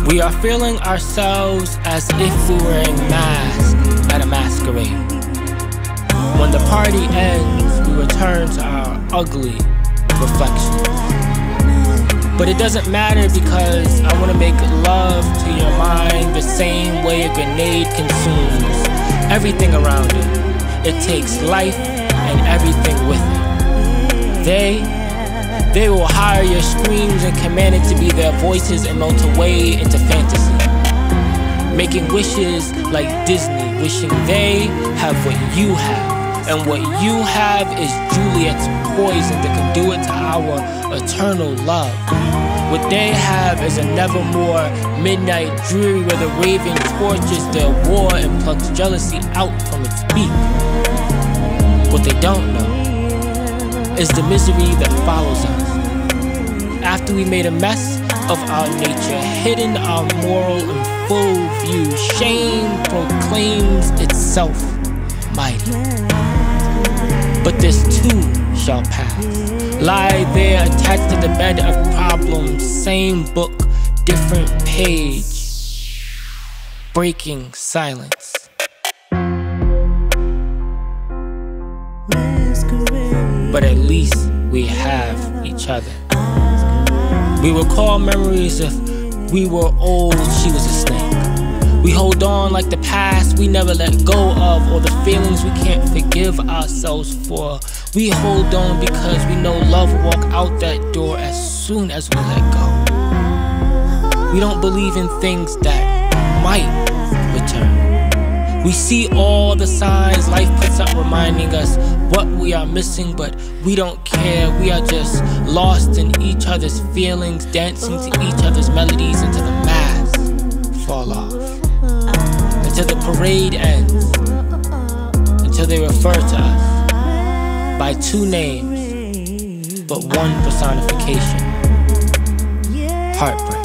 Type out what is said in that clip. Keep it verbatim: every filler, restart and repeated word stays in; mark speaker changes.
Speaker 1: We are feeling ourselves as if we were wearing masks at a masquerade. When the party ends, we return to our ugly reflections. But it doesn't matter because I want to make love to your mind the same way a grenade consumes everything around it. It takes life and everything with it. They They will hire your screams and command it to be their voices and melt away into fantasy. Making wishes like Disney, wishing they have what you have. And what you have is Juliet's poison that can do it to our eternal love. What they have is a nevermore midnight dreary where the raven torches their war and plucks jealousy out from its beak. What they don't know is the misery that follows us. After we made a mess of our nature, hidden our moral in full view, shame proclaims itself mighty. But this too shall pass. Lie there attached to the bed of problems, same book, different page, breaking silence. But at least we have each other. We recall memories if we were old, she was a snake. We hold on like the past we never let go of, or the feelings we can't forgive ourselves for. We hold on because we know love will walk out that door as soon as we let go. We don't believe in things that might return. We see all the signs life puts up reminding us what we are missing, but we don't care. We are just lost in each other's feelings, dancing to each other's melodies until the masks fall off, until the parade ends, until they refer to us by two names, but one personification: heartbreak.